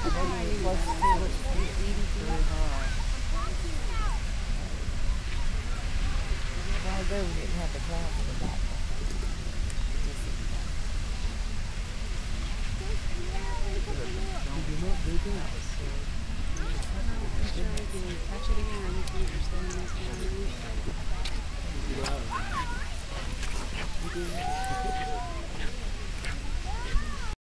There we didn't have the clouds in the back. Catch it again.